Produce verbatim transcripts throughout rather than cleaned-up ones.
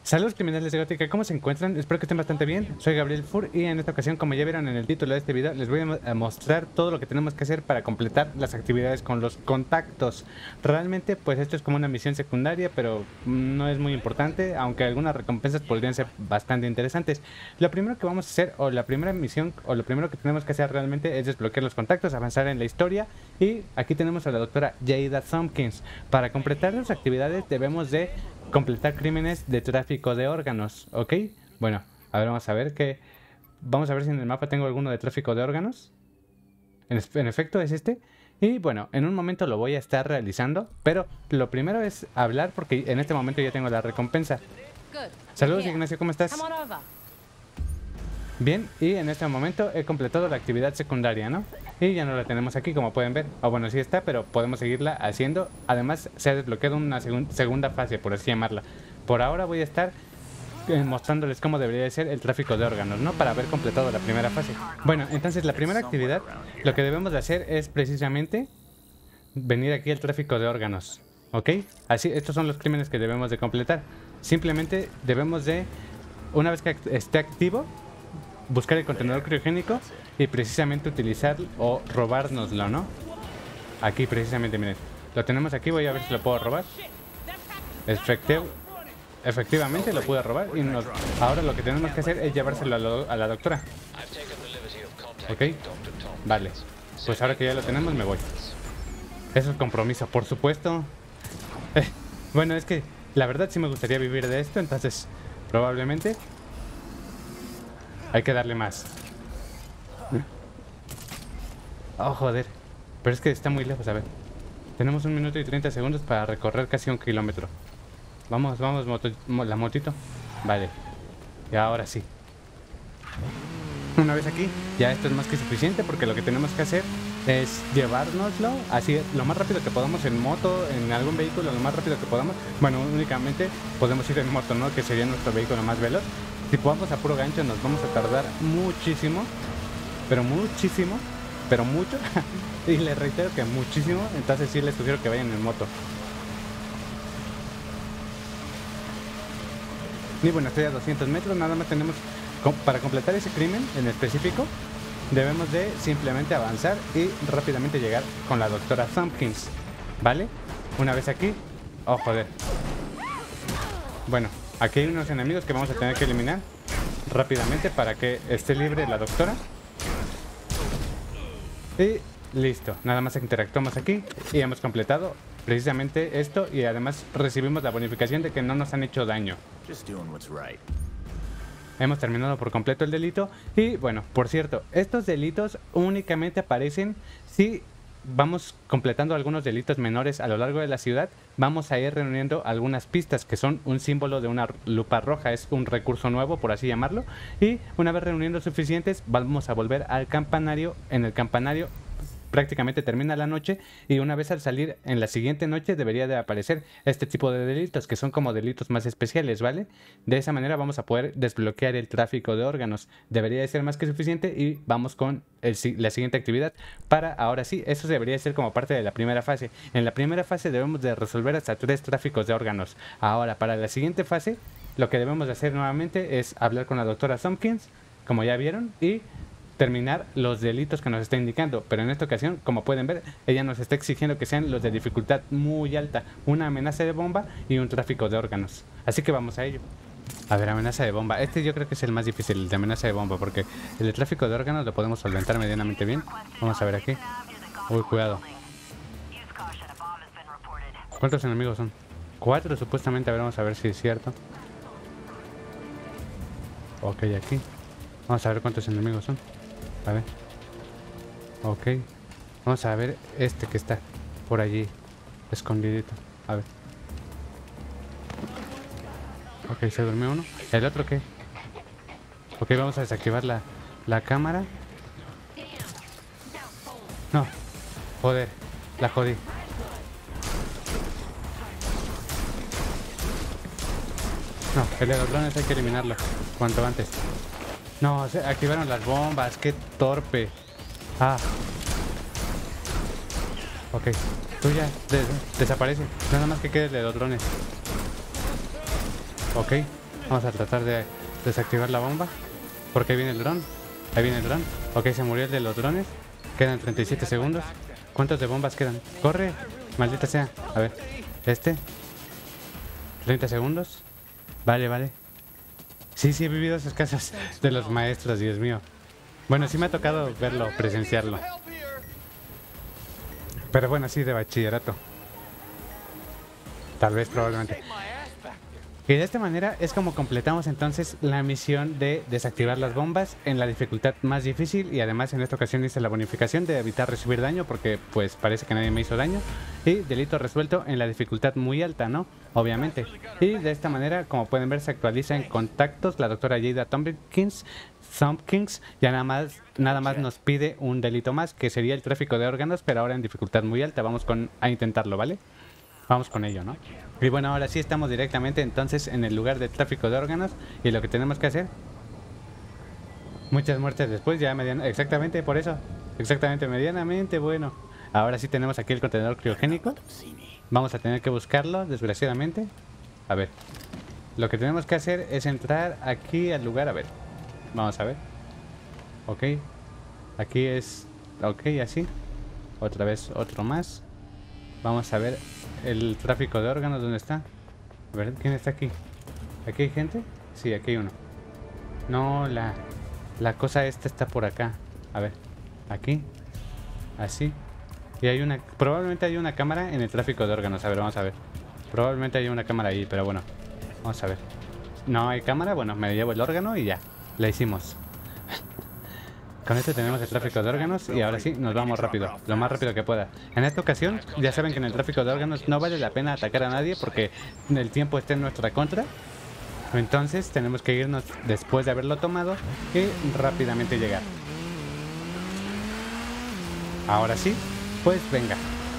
Saludos criminales de Gótica, ¿cómo se encuentran? Espero que estén bastante bien. Soy Gabriel Fur y en esta ocasión, como ya vieron en el título de este video, les voy a mostrar todo lo que tenemos que hacer para completar las actividades con los contactos. Realmente, pues esto es como una misión secundaria, pero no es muy importante, aunque algunas recompensas podrían ser bastante interesantes. Lo primero que vamos a hacer, o la primera misión, o lo primero que tenemos que hacer realmente es desbloquear los contactos, avanzar en la historia. Y aquí tenemos a la doctora Jada Thompkins. Para completar las actividades debemos de completar crímenes de tráfico de órganos, ¿ok? Bueno, a ver, vamos a ver que... Vamos a ver si en el mapa tengo alguno de tráfico de órganos. En, en efecto, es este. Y bueno, en un momento lo voy a estar realizando, pero lo primero es hablar porque en este momento ya tengo la recompensa. Saludos, Ignacio, ¿cómo estás? Bien, y en este momento he completado la actividad secundaria, ¿no? Y ya no la tenemos aquí, como pueden ver. O bueno, sí está, pero podemos seguirla haciendo. Además, se ha desbloqueado una segun segunda fase, por así llamarla. Por ahora voy a estar eh, mostrándoles cómo debería de ser el tráfico de órganos, ¿no? Para haber completado la primera fase. Bueno, entonces la primera actividad, lo que debemos de hacer es precisamente venir aquí al tráfico de órganos, ¿ok? Así, estos son los crímenes que debemos de completar. Simplemente debemos de, una vez que esté activo, buscar el contenedor criogénico y precisamente utilizar o robárnoslo, ¿no? Aquí precisamente, miren, lo tenemos aquí, voy a ver si lo puedo robar. Efectivo, efectivamente lo pude robar y nos, ahora lo que tenemos que hacer es llevárselo a, lo, a la doctora. Ok, vale, pues ahora que ya lo tenemos me voy. Eso es compromiso, por supuesto. Eh, bueno, es que la verdad sí me gustaría vivir de esto, entonces probablemente hay que darle más. Oh, joder. Pero es que está muy lejos, a ver. Tenemos un minuto y treinta segundos para recorrer casi un kilómetro. Vamos, vamos, moto, la motito. Vale. Y ahora sí. Una vez aquí, ya esto es más que suficiente porque lo que tenemos que hacer es llevárnoslo así lo más rápido que podamos en moto, en algún vehículo, lo más rápido que podamos. Bueno, únicamente podemos ir en moto, ¿no? Que sería nuestro vehículo más veloz. Si vamos a puro gancho nos vamos a tardar muchísimo, pero muchísimo, pero mucho. Y les reitero que muchísimo, entonces sí les sugiero que vayan en moto. Y bueno, estoy a doscientos metros, nada más tenemos, para completar ese crimen en específico, debemos de simplemente avanzar y rápidamente llegar con la doctora Thompkins, ¿vale? Una vez aquí, oh joder. Bueno, aquí hay unos enemigos que vamos a tener que eliminar rápidamente para que esté libre la doctora. Y listo, nada más interactuamos aquí y hemos completado precisamente esto y además recibimos la bonificación de que no nos han hecho daño. Hemos terminado por completo el delito y bueno, por cierto, estos delitos únicamente aparecen si vamos completando algunos delitos menores a lo largo de la ciudad. Vamos a ir reuniendo algunas pistas que son un símbolo de una lupa roja, es un recurso nuevo por así llamarlo, y una vez reuniendo suficientes vamos a volver al campanario. En el campanario prácticamente termina la noche y una vez al salir en la siguiente noche debería de aparecer este tipo de delitos que son como delitos más especiales, ¿vale? De esa manera vamos a poder desbloquear el tráfico de órganos. Debería de ser más que suficiente y vamos con el, la siguiente actividad. Para ahora sí, eso debería ser como parte de la primera fase. En la primera fase debemos de resolver hasta tres tráficos de órganos. Ahora, para la siguiente fase, lo que debemos de hacer nuevamente es hablar con la doctora Thompkins, como ya vieron, y terminar los delitos que nos está indicando, pero en esta ocasión, como pueden ver, ella nos está exigiendo que sean los de dificultad muy alta, una amenaza de bomba y un tráfico de órganos, así que vamos a ello. A ver, amenaza de bomba, este yo creo que es el más difícil, el de amenaza de bomba, porque el de tráfico de órganos lo podemos solventar medianamente bien. Vamos a ver aquí. Uy, cuidado. ¿Cuántos enemigos son? Cuatro supuestamente, a ver, vamos a ver si es cierto. Ok, aquí vamos a ver cuántos enemigos son. A ver. Ok. Vamos a ver este que está por allí escondidito. A ver. Ok, se durmió uno. ¿El otro qué? Ok, vamos a desactivar la, la cámara. No. Joder. La jodí. No, el de los drones hay que eliminarlo cuanto antes. No, se activaron las bombas, qué torpe. Ah. Ok, tú ya des desaparece. Nada más que quede de los drones. Ok, Vamos a tratar de desactivar la bomba. Porque ahí viene el dron. Ahí viene el dron. Ok, se murió el de los drones. Quedan treinta y siete segundos. ¿Cuántos de bombas quedan? ¡Corre! Maldita sea. A ver. Este. treinta segundos. Vale, vale. Sí, sí, he vivido esas casas de los maestros, Dios mío. Bueno, sí me ha tocado verlo, presenciarlo. Pero bueno, sí, de bachillerato. Tal vez, probablemente. Y de esta manera es como completamos entonces la misión de desactivar las bombas en la dificultad más difícil, y además en esta ocasión hice la bonificación de evitar recibir daño porque pues parece que nadie me hizo daño, y delito resuelto en la dificultad muy alta, ¿no? Obviamente. Y de esta manera, como pueden ver, se actualiza en contactos la doctora Jada Tompkins. Tompkins ya nada más, nada más nos pide un delito más, que sería el tráfico de órganos, pero ahora en dificultad muy alta. Vamos con, a intentarlo, ¿vale? Vamos con ello, ¿no? Y bueno, ahora sí estamos directamente entonces en el lugar de tráfico de órganos, y lo que tenemos que hacer, muchas muertes después, ya median, exactamente por eso, exactamente, medianamente bueno. Ahora sí tenemos aquí el contenedor criogénico. Vamos a tener que buscarlo, desgraciadamente. A ver, lo que tenemos que hacer es entrar aquí al lugar, a ver, vamos a ver. Ok, aquí es, ok, así. Otra vez otro más. Vamos a ver el tráfico de órganos, ¿dónde está? A ver, ¿quién está aquí? ¿Aquí hay gente? Sí, aquí hay uno. No, la, la cosa esta está por acá. A ver, aquí. Así. Y hay una, probablemente hay una cámara en el tráfico de órganos. A ver, vamos a ver. Probablemente hay una cámara ahí, pero bueno. Vamos a ver. No hay cámara, bueno, me llevo el órgano y ya. La hicimos. Con esto tenemos el tráfico de órganos y ahora sí, nos vamos rápido, lo más rápido que pueda. En esta ocasión, ya saben que en el tráfico de órganos no vale la pena atacar a nadie porque el tiempo está en nuestra contra. Entonces tenemos que irnos después de haberlo tomado y rápidamente llegar. Ahora sí, pues venga.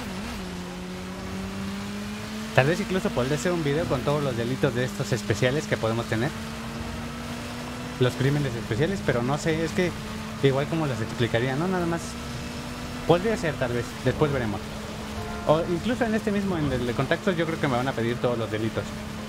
Tal vez incluso podré hacer un video con todos los delitos de estos especiales que podemos tener. Los crímenes especiales, pero no sé, es que igual como les explicaría, ¿no? Nada más. Podría ser, tal vez. Después veremos. O incluso en este mismo, en el de contactos, yo creo que me van a pedir todos los delitos.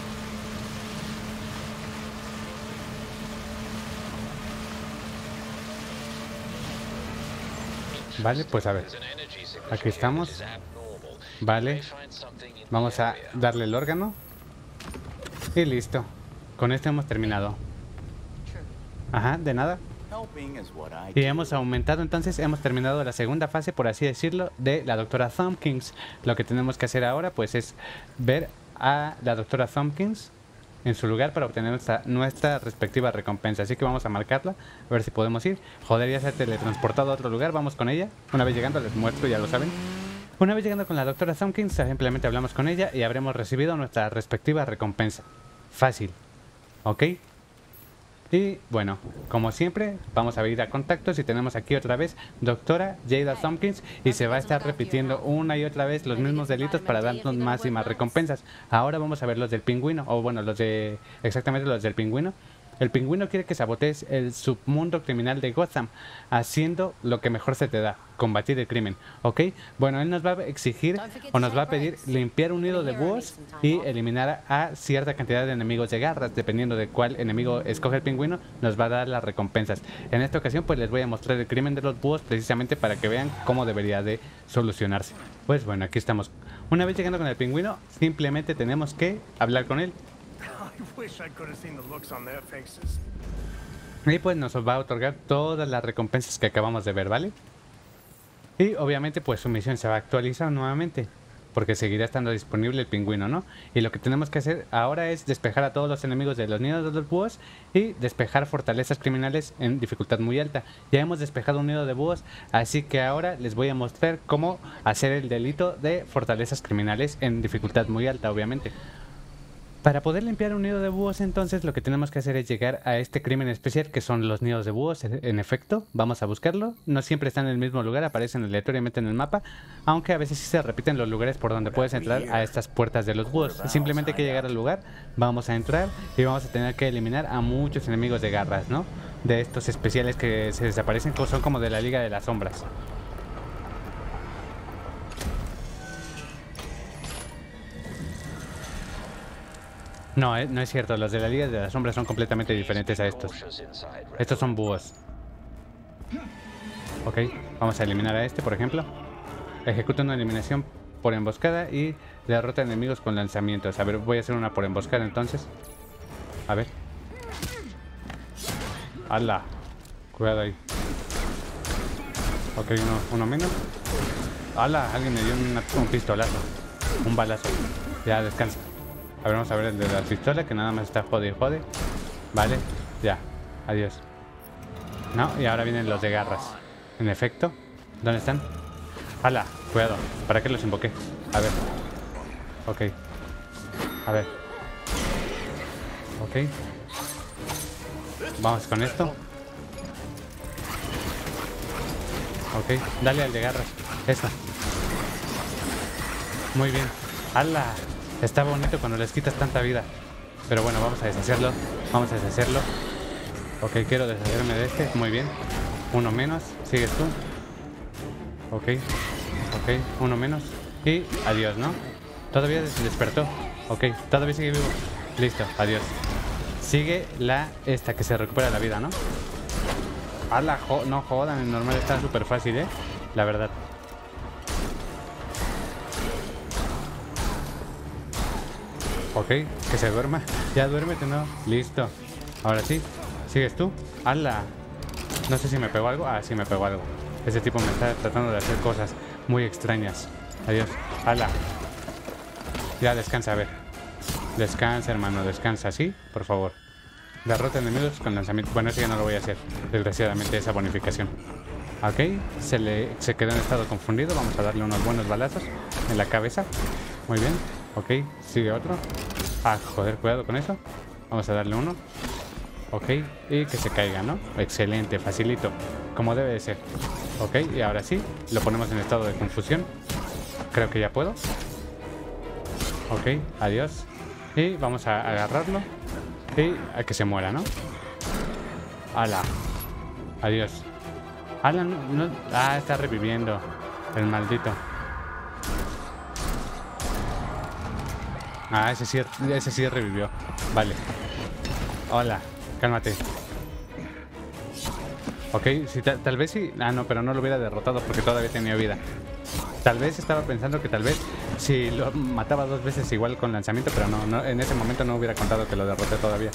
Vale, pues a ver. Aquí estamos. Vale. Vamos a darle el órgano. Y listo. Con esto hemos terminado. Ajá, de nada. Y hemos aumentado, entonces hemos terminado la segunda fase, por así decirlo, de la doctora Tompkins. Lo que tenemos que hacer ahora pues es ver a la doctora Tompkins en su lugar para obtener nuestra, nuestra respectiva recompensa. Así que vamos a marcarla, a ver si podemos ir. Joder, ya se ha teletransportado a otro lugar, vamos con ella. Una vez llegando les muestro, ya lo saben. Una vez llegando con la doctora Tompkins, simplemente hablamos con ella y habremos recibido nuestra respectiva recompensa. Fácil, ¿ok? Y bueno, como siempre, vamos a ir a contactos y tenemos aquí otra vez doctora Jada Tompkins, y se va a estar repitiendo una y otra vez los mismos delitos para darnos más y más recompensas. Ahora vamos a ver los del pingüino, o bueno, los de exactamente los del pingüino. El pingüino quiere que sabotees el submundo criminal de Gotham, haciendo lo que mejor se te da, combatir el crimen, ¿ok? Bueno, él nos va a exigir o nos va a pedir limpiar un nido de búhos y eliminar a cierta cantidad de enemigos de garras. Dependiendo de cuál enemigo escoge el pingüino, nos va a dar las recompensas. En esta ocasión pues les voy a mostrar el crimen de los búhos precisamente para que vean cómo debería de solucionarse. Pues bueno, aquí estamos. Una vez llegando con el pingüino, simplemente tenemos que hablar con él. Y pues nos va a otorgar todas las recompensas que acabamos de ver, ¿vale? Y obviamente pues su misión se va a actualizar nuevamente, porque seguirá estando disponible el pingüino, ¿no? Y lo que tenemos que hacer ahora es despejar a todos los enemigos de los nidos de los búhos y despejar fortalezas criminales en dificultad muy alta. Ya hemos despejado un nido de búhos, así que ahora les voy a mostrar cómo hacer el delito de fortalezas criminales en dificultad muy alta, obviamente. Para poder limpiar un nido de búhos, entonces lo que tenemos que hacer es llegar a este crimen especial, que son los nidos de búhos. En efecto, vamos a buscarlo. No siempre están en el mismo lugar, aparecen aleatoriamente en el mapa, aunque a veces sí se repiten los lugares por donde puedes entrar a estas puertas de los búhos. Simplemente hay que llegar al lugar, vamos a entrar y vamos a tener que eliminar a muchos enemigos de garras, ¿no? De estos especiales que se desaparecen, que son como de la Liga de las Sombras. No, eh, no es cierto. Los de la Liga de las Sombras son completamente diferentes a estos. Estos son búhos. Ok, vamos a eliminar a este, por ejemplo. Ejecuta una eliminación por emboscada y derrota enemigos con lanzamientos. A ver, voy a hacer una por emboscada entonces. A ver. ¡Hala! Cuidado ahí. Ok, uno, uno menos. ¡Hala! Alguien me dio una, un pistolazo. Un balazo. Ya, descansa. A ver, vamos a ver el de la pistola, que nada más está jode y jode. Vale, ya. Adiós. No, y ahora vienen los de garras. En efecto. ¿Dónde están? ¡Hala! Cuidado. ¿Para qué los invoqué? A ver. Ok. A ver. Ok. Vamos con esto. Ok. Dale al de garras. Eso. Muy bien. ¡Hala! Está bonito cuando les quitas tanta vida. Pero bueno, vamos a deshacerlo. Vamos a deshacerlo. Ok, quiero deshacerme de este. Muy bien. Uno menos. Sigues tú. Ok. Ok. Uno menos. Y adiós, ¿no? Todavía se despertó. Ok. Todavía sigue vivo. Listo. Adiós. Sigue la... Esta que se recupera la vida, ¿no? ¡Hala! Jo no jodan. El normal está súper fácil, ¿eh? La verdad. Ok, que se duerma. Ya duérmete, ¿no? Listo. Ahora sí. ¿Sigues tú? ¡Hala! No sé si me pegó algo. Ah, sí me pegó algo. Ese tipo me está tratando de hacer cosas muy extrañas. Adiós. ¡Hala! Ya descansa, a ver. Descansa, hermano, descansa, ¿sí? Por favor. Derrota enemigos con lanzamiento. Bueno, eso ya no lo voy a hacer. Desgraciadamente, esa bonificación. Ok, se, le, se quedó en estado confundido. Vamos a darle unos buenos balazos en la cabeza. Muy bien. Ok, sigue otro. Ah, joder, cuidado con eso. Vamos a darle uno. Ok, y que se caiga, ¿no? Excelente, facilito. Como debe de ser. Ok, y ahora sí, lo ponemos en estado de confusión. Creo que ya puedo. Ok, adiós. Y vamos a agarrarlo. Y a que se muera, ¿no? ¡Hala! Adiós. ¡Hala! No, no. Ah, está reviviendo. El maldito. Ah, ese sí, ese sí revivió. Vale. Hola, cálmate. Ok, sí, tal, tal vez sí. Ah, no, pero no lo hubiera derrotado porque todavía tenía vida. Tal vez estaba pensando que tal vez si lo mataba dos veces igual con lanzamiento, pero no, no, en ese momento no hubiera contado que lo derroté todavía.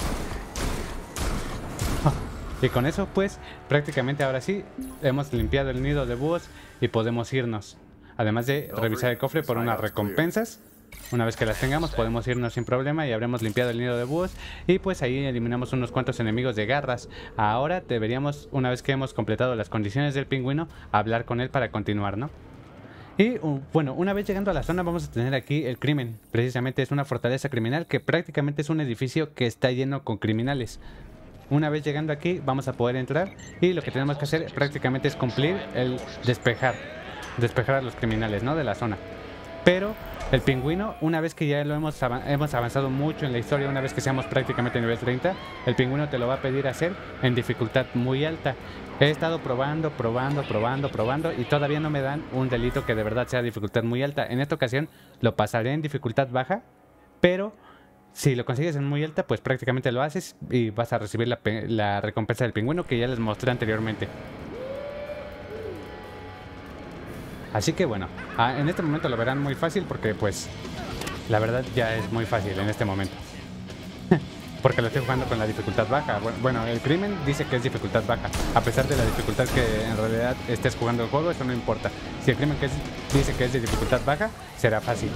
Y con eso, pues, prácticamente ahora sí hemos limpiado el nido de búhos y podemos irnos. Además de revisar el cofre por unas recompensas. Una vez que las tengamos podemos irnos sin problema y habremos limpiado el nido de búhos y pues ahí eliminamos unos cuantos enemigos de garras. Ahora deberíamos, una vez que hemos completado las condiciones del pingüino, hablar con él para continuar, ¿no? Y uh, bueno, una vez llegando a la zona vamos a tener aquí el crimen. Precisamente es una fortaleza criminal que prácticamente es un edificio que está lleno con criminales. Una vez llegando aquí vamos a poder entrar y lo que tenemos que hacer prácticamente es cumplir el despejar. Despejar a los criminales, ¿no? De la zona. Pero el pingüino, una vez que ya lo hemos, av hemos avanzado mucho en la historia, una vez que seamos prácticamente nivel treinta, el pingüino te lo va a pedir hacer en dificultad muy alta. He estado probando, probando, probando, probando y todavía no me dan un delito que de verdad sea dificultad muy alta. En esta ocasión lo pasaré en dificultad baja, pero si lo consigues en muy alta, pues prácticamente lo haces y vas a recibir la, la recompensa del pingüino que ya les mostré anteriormente. Así que bueno, en este momento lo verán muy fácil porque pues la verdad ya es muy fácil en este momento. Porque lo estoy jugando con la dificultad baja. Bueno, el crimen dice que es dificultad baja. A pesar de la dificultad que en realidad estés jugando el juego, eso no importa. Si el crimen que es, dice que es de dificultad baja, será fácil.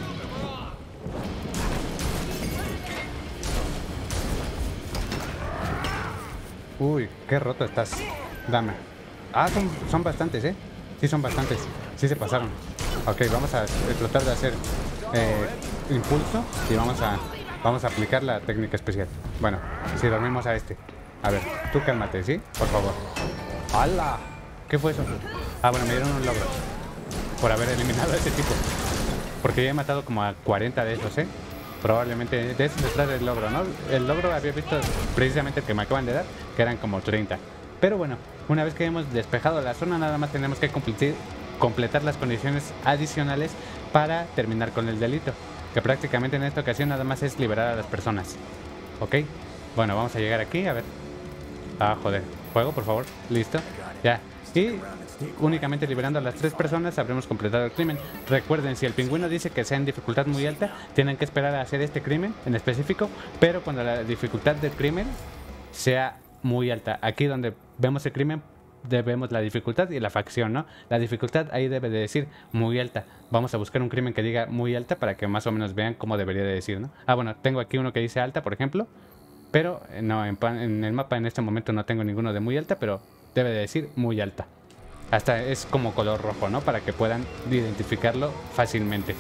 Uy, qué roto estás, dama. Ah, son, son bastantes, ¿eh? Sí, son bastantes. Sí se pasaron. Ok, vamos a tratar de hacer eh, impulso y vamos a, vamos a aplicar la técnica especial. Bueno, si dormimos a este. A ver, tú cálmate, ¿sí? Por favor. ¡Hala! ¿Qué fue eso? Ah, bueno, me dieron un logro por haber eliminado a ese tipo. Porque ya he matado como a cuarenta de esos, ¿eh? Probablemente de eso se trata el logro, ¿no? El logro había visto precisamente el que me acaban de dar, que eran como treinta. Pero bueno, una vez que hemos despejado la zona, nada más tenemos que completar, completar las condiciones adicionales para terminar con el delito. que prácticamente en esta ocasión nada más es liberar a las personas. Ok, bueno, vamos a llegar aquí, a ver. Ah, joder, fuego, por favor, listo, ya. Y únicamente liberando a las tres personas habremos completado el crimen. Recuerden, si el pingüino dice que sea en dificultad muy alta, tienen que esperar a hacer este crimen en específico, pero cuando la dificultad del crimen sea muy alta. Aquí donde vemos el crimen, vemos la dificultad y la facción, ¿no? La dificultad ahí debe de decir muy alta. Vamos a buscar un crimen que diga muy alta para que más o menos vean cómo debería de decir, ¿no? Ah, bueno, tengo aquí uno que dice alta, por ejemplo, pero no, en, en el mapa en este momento no tengo ninguno de muy alta, pero debe de decir muy alta. Hasta es como color rojo, ¿no? Para que puedan identificarlo fácilmente.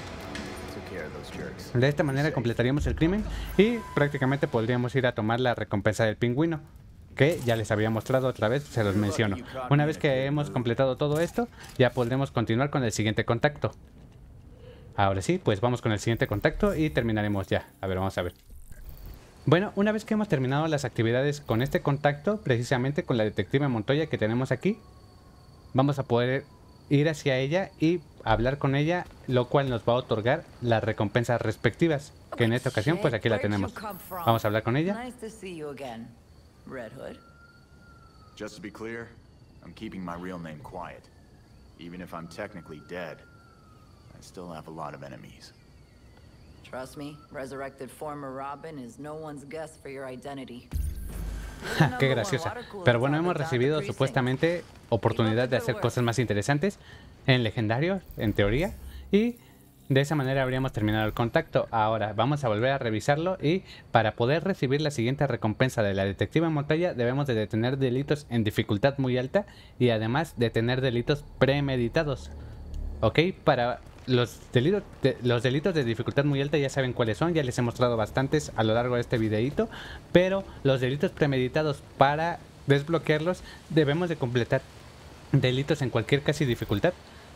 De esta manera completaríamos el crimen y prácticamente podríamos ir a tomar la recompensa del pingüino, que ya les había mostrado otra vez, se los menciono. Una vez que hemos completado todo esto, ya podremos continuar con el siguiente contacto. Ahora sí, pues vamos con el siguiente contacto y terminaremos ya. A ver, vamos a ver. Bueno, una vez que hemos terminado las actividades con este contacto, precisamente con la detective Montoya que tenemos aquí, vamos a poder ir hacia ella y hablar con ella, lo cual nos va a otorgar las recompensas respectivas, que en esta ocasión pues aquí la tenemos. Vamos a hablar con ella. Red Hood. Just to be clear, I'm keeping my real name quiet. Even if I'm technically dead, I still have a lot of enemies. Trust me, resurrected former Robin is no one's guess for your identity. Qué graciosa. Pero bueno, hemos recibido supuestamente oportunidad de hacer cosas más interesantes en legendario, en teoría, y de esa manera habríamos terminado el contacto. Ahora vamos a volver a revisarlo y para poder recibir la siguiente recompensa de la detective Montoya debemos de detener delitos en dificultad muy alta y además detener delitos premeditados. Ok, para los delitos, de, los delitos de dificultad muy alta ya saben cuáles son, ya les he mostrado bastantes a lo largo de este videito, pero los delitos premeditados, para desbloquearlos debemos de completar delitos en cualquier casi dificultad,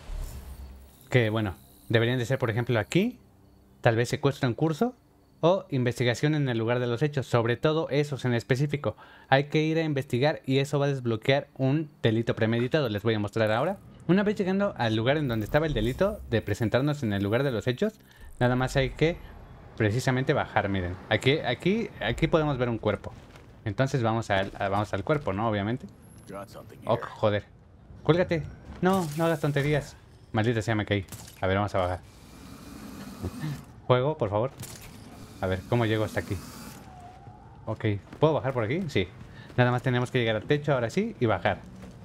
que bueno, deberían de ser, por ejemplo, aquí, tal vez secuestro en curso o investigación en el lugar de los hechos. Sobre todo esos en específico. Hay que ir a investigar y eso va a desbloquear un delito premeditado. Les voy a mostrar ahora. Una vez llegando al lugar en donde estaba el delito de presentarnos en el lugar de los hechos, nada más hay que precisamente bajar. Miren, aquí, aquí, aquí podemos ver un cuerpo. Entonces vamos, a, a, vamos al cuerpo, ¿no? Obviamente. Oh, joder. Cuélgate. No, no hagas tonterías. Maldita sea, me caí. A ver, vamos a bajar. Juego, por favor. A ver, ¿cómo llego hasta aquí? Ok, ¿puedo bajar por aquí? Sí. Nada más tenemos que llegar al techo ahora sí y bajar.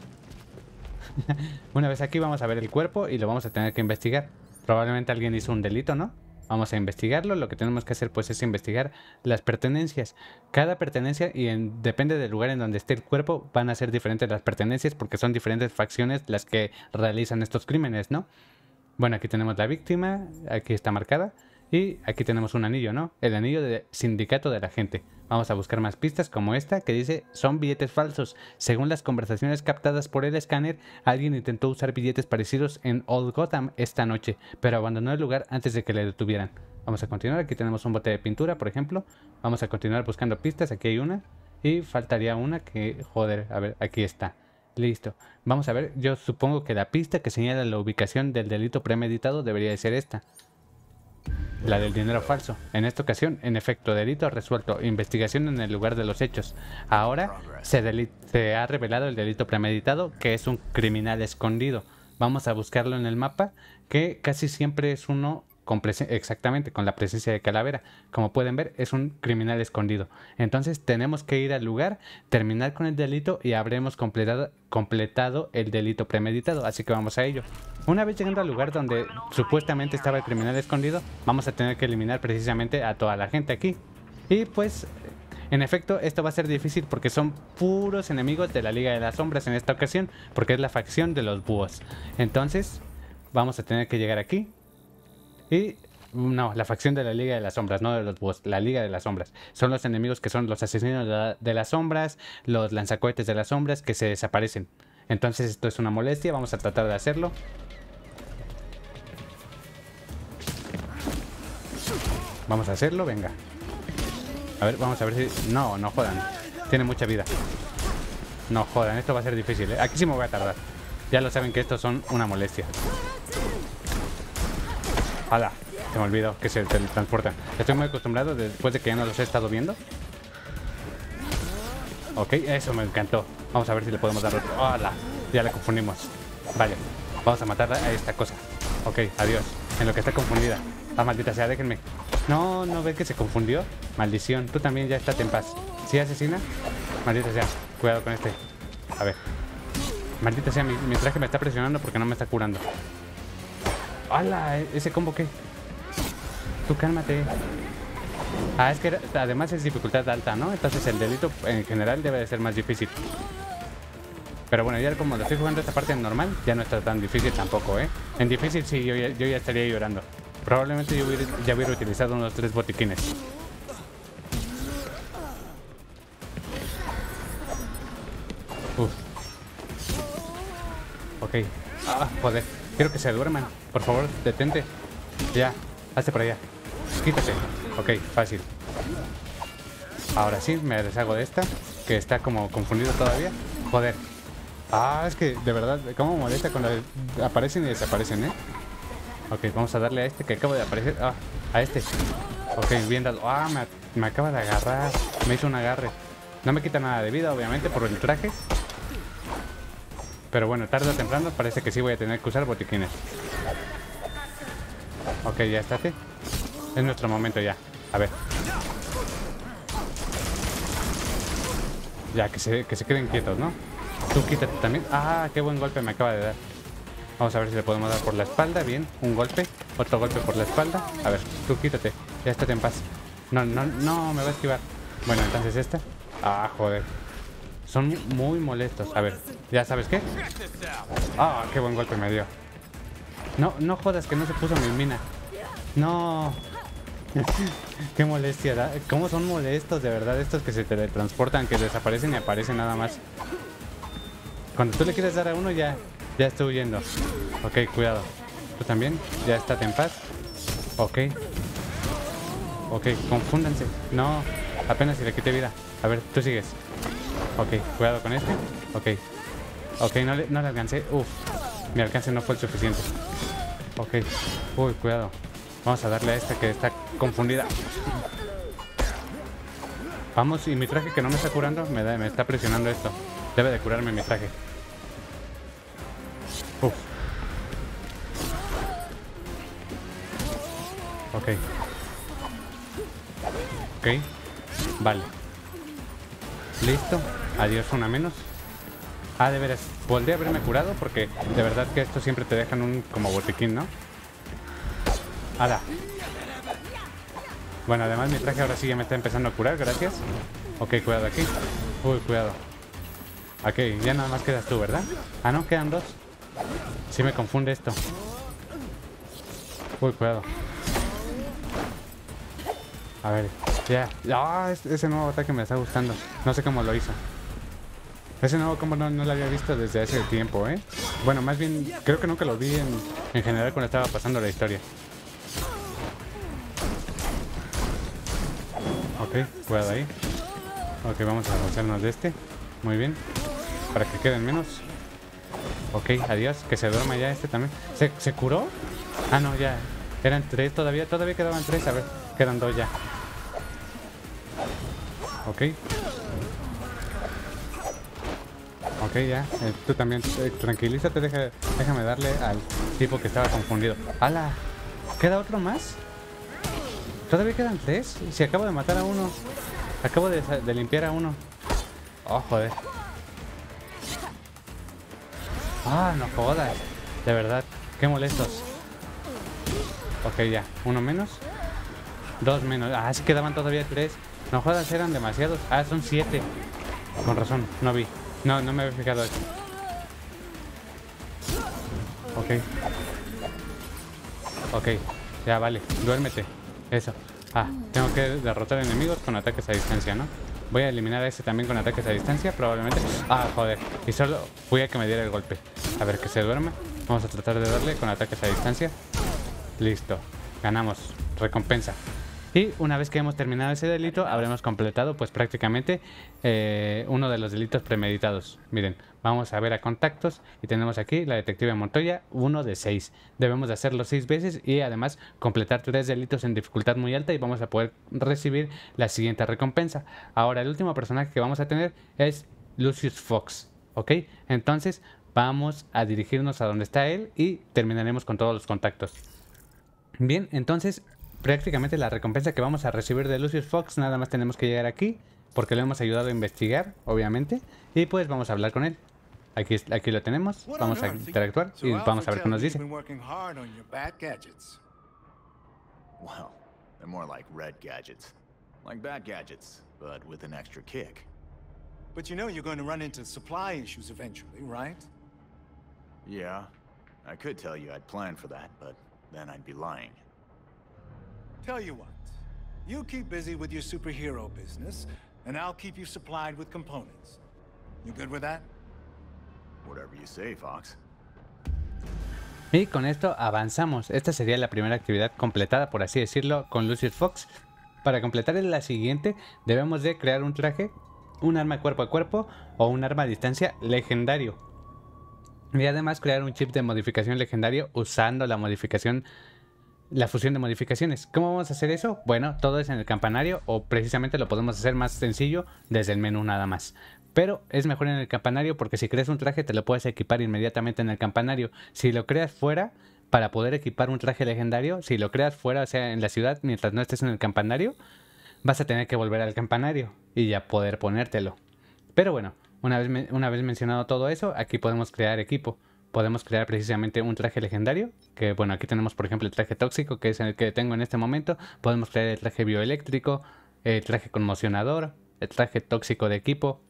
Una vez aquí vamos a ver el cuerpo y lo vamos a tener que investigar. Probablemente alguien hizo un delito, ¿no? Vamos a investigarlo. Lo que tenemos que hacer pues es investigar las pertenencias. Cada pertenencia, y en, depende del lugar en donde esté el cuerpo, van a ser diferentes las pertenencias porque son diferentes facciones las que realizan estos crímenes, ¿no? Bueno, aquí tenemos la víctima, aquí está marcada. Y aquí tenemos un anillo, ¿no? El anillo de sindicato de la gente. Vamos a buscar más pistas como esta que dice: son billetes falsos. Según las conversaciones captadas por el escáner, alguien intentó usar billetes parecidos en Old Gotham esta noche, pero abandonó el lugar antes de que le detuvieran. Vamos a continuar. Aquí tenemos un bote de pintura, por ejemplo. Vamos a continuar buscando pistas. Aquí hay una. Y faltaría una que... Joder, a ver, aquí está. Listo. Vamos a ver. Yo supongo que la pista que señala la ubicación del delito premeditado debería de ser esta. La del dinero falso. En esta ocasión, en efecto, delito resuelto. Investigación en el lugar de los hechos. Ahora se, se ha revelado el delito premeditado, que es un criminal escondido. Vamos a buscarlo en el mapa, que casi siempre es uno con exactamente con la presencia de calavera. Como pueden ver, es un criminal escondido. Entonces tenemos que ir al lugar, terminar con el delito y habremos completado, completado el delito premeditado. Así que vamos a ello. Una vez llegando al lugar donde supuestamente estaba el criminal escondido, vamos a tener que eliminar precisamente a toda la gente aquí. Y pues, en efecto, esto va a ser difícil porque son puros enemigos de la Liga de las Sombras en esta ocasión, porque es la facción de los búhos. Entonces, vamos a tener que llegar aquí. Y no, la facción de la Liga de las Sombras, no de los búhos, la Liga de las Sombras. Son los enemigos que son los asesinos de, la, de las sombras, los lanzacohetes de las sombras que se desaparecen. Entonces esto es una molestia, vamos a tratar de hacerlo. Vamos a hacerlo, venga. A ver, vamos a ver si... No, no jodan. Tiene mucha vida. No jodan, esto va a ser difícil, ¿eh? Aquí sí me voy a tardar. Ya lo saben que estos son una molestia. ¡Hala! Se me olvidó que se teletransportan. Estoy muy acostumbrado después de que ya no los he estado viendo. Ok, eso me encantó. Vamos a ver si le podemos dar otro. ¡Hola! Ya la confundimos. Vale, vamos a matar a esta cosa. Ok, adiós. En lo que está confundida. Ah, maldita sea, déjenme. No, no ve que se confundió. Maldición, tú también ya estate en paz. ¿Sí, asesina? Maldita sea, cuidado con este. A ver. Maldita sea, mi, mi traje me está presionando porque no me está curando. ¡Hala! ¿Ese combo qué? Tú cálmate. Ah, es que era, además es dificultad alta, ¿no? Entonces el delito en general debe de ser más difícil. Pero bueno, ya como lo estoy jugando esta parte en normal, ya no está tan difícil tampoco, ¿eh? En difícil sí, yo ya, yo ya estaría llorando. Probablemente yo hubiera, ya hubiera utilizado unos tres botiquines. Uf. Ok. Ah, joder. Quiero que se duerman. Por favor, detente. Ya, hazte por allá. Quítate. Ok, fácil. Ahora sí, me deshago de esta, que está como confundido todavía. Joder. Ah, es que de verdad, cómo molesta cuando aparecen y desaparecen, ¿eh? Ok, vamos a darle a este que acaba de aparecer. Ah, a este. Ok, bien dado. Ah, me, me acaba de agarrar. Me hizo un agarre. No me quita nada de vida, obviamente, por el traje. Pero bueno, tarde o temprano parece que sí voy a tener que usar botiquines. Ok, ya estate. Es nuestro momento ya. A ver. Ya, que se, que se queden quietos, ¿no? Tú quítate también. Ah, qué buen golpe me acaba de dar. Vamos a ver si le podemos dar por la espalda. Bien, un golpe. Otro golpe por la espalda. A ver, tú quítate. Ya estate en paz. No, no, no, me va a esquivar. Bueno, entonces esta. Ah, joder. Son muy molestos. A ver, ¿ya sabes qué? Ah, qué buen golpe me dio. No, no jodas que no se puso mi mina. No. Qué molestia, ¿da? ¿Cómo son molestos de verdad estos que se teletransportan, que desaparecen y aparecen nada más? Cuando tú le quieres dar a uno ya, ya está huyendo. Ok, cuidado. Tú también, ya estate en paz. Ok. Ok, confúndanse. No, apenas si le quité vida. A ver, tú sigues. Ok, cuidado con este. Ok. Ok, no le, no le alcancé. Uf, mi alcance no fue el suficiente. Ok. Uy, cuidado. Vamos a darle a esta que está confundida. Vamos, y mi traje que no me está curando, me, da, me está presionando esto. Debe de curarme mi traje. Uf. Ok. Ok. Vale. Listo. Adiós, una menos. Ah, de veras. Volví a haberme curado porque de verdad que esto siempre te dejan un como botiquín, ¿no? ¡Hala! Bueno, además mi traje ahora sí ya me está empezando a curar, gracias. Ok, cuidado aquí. Uy, cuidado. Ok, ya nada más quedas tú, ¿verdad? Ah, no, quedan dos. Sí me confunde esto. Uy, cuidado. A ver, ya. Ah, ese nuevo ataque me está gustando. No sé cómo lo hizo. Ese nuevo combo no, no lo había visto desde hace tiempo, ¿eh? Bueno, más bien, creo que nunca lo vi en, en general cuando estaba pasando la historia. Ok, cuidado ahí. Ok, vamos a hacernos de este. Muy bien. Para que queden menos. Ok, adiós. Que se duerma ya este también. ¿Se, ¿se curó? Ah, no, ya. Eran tres todavía. Todavía quedaban tres. A ver, quedan dos ya. Ok. Ok, ya. Eh, tú también. Eh, tranquilízate. Deja, déjame darle al tipo que estaba confundido. ¡Hala! ¿Queda otro más? ¿Todavía quedan tres? Si acabo de matar a uno. Acabo de, de limpiar a uno. Oh, joder. Ah, no jodas. De verdad, qué molestos. Ok, ya. Uno menos. Dos menos. Ah, sí quedaban todavía tres. No jodas, eran demasiados. Ah, son siete. Con razón, no vi. No, no me había fijado eso. Ok. Ok, ya vale. Duérmete. Eso. Ah, tengo que derrotar enemigos con ataques a distancia, ¿no? Voy a eliminar a ese también con ataques a distancia, probablemente. Ah, joder. Y solo fui a que me diera el golpe. A ver, que se duerma. Vamos a tratar de darle con ataques a distancia. Listo. Ganamos. Recompensa. Y una vez que hemos terminado ese delito, habremos completado pues prácticamente eh, uno de los delitos premeditados. Miren, vamos a ver a contactos y tenemos aquí la detective Montoya, uno de seis. Debemos de hacerlo seis veces y además completar tres delitos en dificultad muy alta y vamos a poder recibir la siguiente recompensa. Ahora el último personaje que vamos a tener es Lucius Fox, ¿ok? Entonces vamos a dirigirnos a donde está él y terminaremos con todos los contactos. Bien, entonces prácticamente la recompensa que vamos a recibir de Lucius Fox, nada más tenemos que llegar aquí, porque le hemos ayudado a investigar, obviamente, y pues vamos a hablar con él. Aquí, aquí lo tenemos, vamos a interactuar y vamos a ver qué nos dice. Well, they're more like red gadgets. Like bad gadgets, but with an extra kick. But you know you're going to run into supply issues eventually, right? Yeah, I could tell you I'd planned for that, but then I'd be lying. Tell you what, you keep busy with your superhero business, and I'll keep you supplied with components. You good with that? Whatever you say, Fox. Y con esto avanzamos. Esta sería la primera actividad completada, por así decirlo, con Lucius Fox. Para completar la siguiente, debemos de crear un traje, un arma cuerpo a cuerpo o un arma a distancia legendario. Y además crear un chip de modificación legendario usando la modificación, la fusión de modificaciones. ¿Cómo vamos a hacer eso? Bueno, todo es en el campanario o precisamente lo podemos hacer más sencillo desde el menú nada más. Pero es mejor en el campanario porque si creas un traje te lo puedes equipar inmediatamente en el campanario. Si lo creas fuera, para poder equipar un traje legendario, si lo creas fuera, o sea en la ciudad, mientras no estés en el campanario, vas a tener que volver al campanario y ya poder ponértelo. Pero bueno, una vez, una vez mencionado todo eso, aquí podemos crear equipo. Podemos crear precisamente un traje legendario, que bueno, aquí tenemos por ejemplo el traje tóxico, que es el que tengo en este momento. Podemos crear el traje bioeléctrico, el traje conmocionador, el traje tóxico de equipo,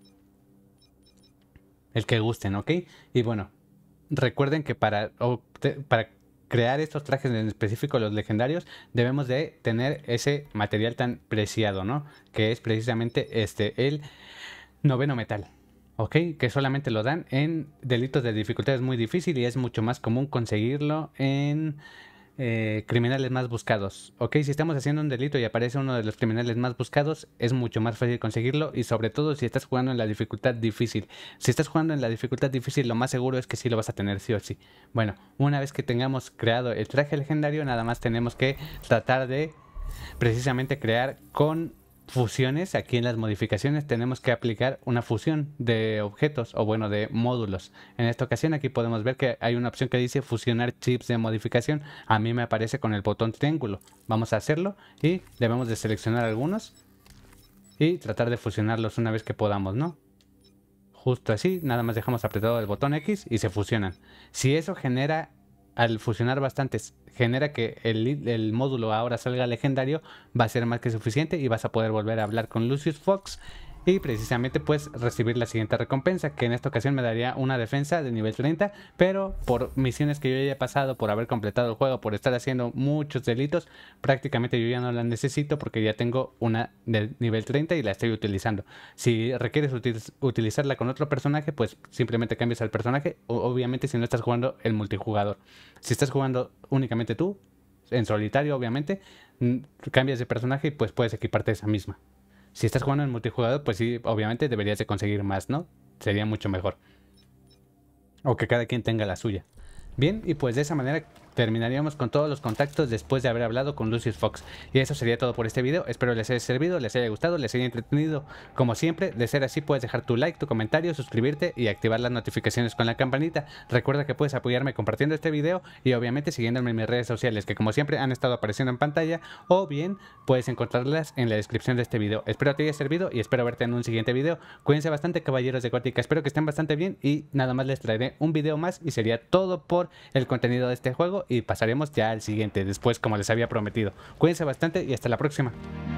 el que gusten, ¿ok? Y bueno, recuerden que para, para crear estos trajes en específico, los legendarios, debemos de tener ese material tan preciado, ¿no? Que es precisamente este, el noveno metal. ¿Ok? Que solamente lo dan en delitos de dificultades muy difícil y es mucho más común conseguirlo en eh, criminales más buscados. ¿Ok? Si estamos haciendo un delito y aparece uno de los criminales más buscados, es mucho más fácil conseguirlo y sobre todo si estás jugando en la dificultad difícil. Si estás jugando en la dificultad difícil, lo más seguro es que sí lo vas a tener sí o sí. Bueno, una vez que tengamos creado el traje legendario, nada más tenemos que tratar de precisamente crear con fusiones. Aquí en las modificaciones tenemos que aplicar una fusión de objetos o bueno de módulos. En esta ocasión aquí podemos ver que hay una opción que dice fusionar chips de modificación. A mí me aparece con el botón triángulo. Vamos a hacerlo y debemos de seleccionar algunos y tratar de fusionarlos una vez que podamos, ¿no? Justo así, nada más dejamos apretado el botón X y se fusionan. Si eso genera, al fusionar bastantes, genera que el, el módulo ahora salga legendario, va a ser más que suficiente y vas a poder volver a hablar con Lucius Fox y precisamente pues recibir la siguiente recompensa, que en esta ocasión me daría una defensa de nivel treinta, pero por misiones que yo ya he pasado, por haber completado el juego, por estar haciendo muchos delitos, prácticamente yo ya no la necesito porque ya tengo una de nivel treinta y la estoy utilizando. Si requieres util- utilizarla con otro personaje, pues simplemente cambias al personaje, o, obviamente si no estás jugando el multijugador. Si estás jugando únicamente tú, en solitario obviamente, cambias de personaje y pues puedes equiparte esa misma. Si estás jugando en multijugador, pues sí, obviamente deberías de conseguir más, ¿no? Sería mucho mejor. O que cada quien tenga la suya. Bien, y pues de esa manera terminaríamos con todos los contactos después de haber hablado con Lucius Fox. Y eso sería todo por este video. Espero les haya servido, les haya gustado, les haya entretenido. Como siempre, de ser así, puedes dejar tu like, tu comentario, suscribirte y activar las notificaciones con la campanita. Recuerda que puedes apoyarme compartiendo este video y obviamente siguiéndome en mis redes sociales, que como siempre han estado apareciendo en pantalla, o bien puedes encontrarlas en la descripción de este video. Espero te haya servido y espero verte en un siguiente video. Cuídense bastante, caballeros de Gótica. Espero que estén bastante bien y nada más les traeré un video más y sería todo por el contenido de este juego y pasaremos ya al siguiente después, como les había prometido. Cuídense bastante y hasta la próxima.